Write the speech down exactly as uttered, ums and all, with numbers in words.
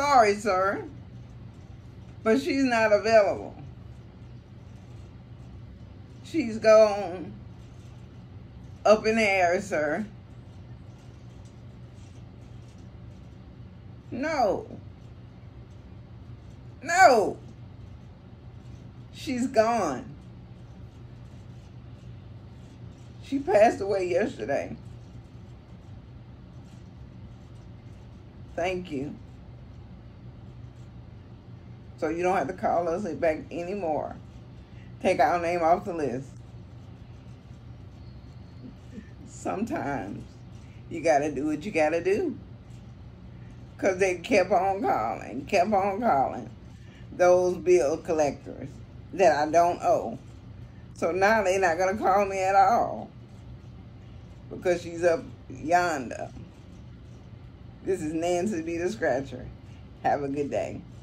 sorry, sir, but she's not available. She's gone up in the air, sir. No. No. She's gone. She passed away yesterday. Thank you. So you don't have to call us back anymore. Take our name off the list. Sometimes you gotta do what you gotta do. Because they kept on calling, kept on calling those bill collectors that I don't owe. So now they're not gonna call me at all because she's up yonder. This is Nancy the Scratcher. Have a good day.